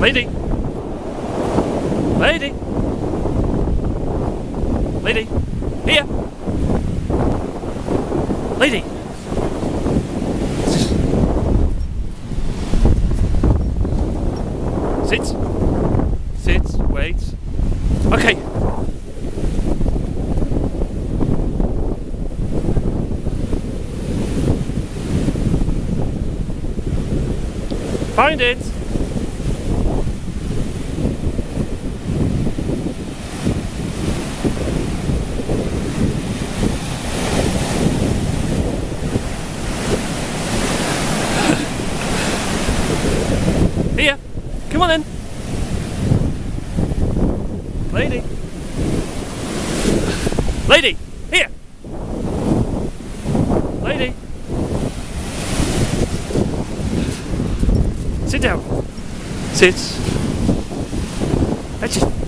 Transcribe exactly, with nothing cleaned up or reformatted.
Lady! Lady! Lady! Here! Lady! Sit! Sit, wait. Okay! Find it! Here! Come on in! Lady! Lady! Here! Lady! Sit down! Sit! That's just...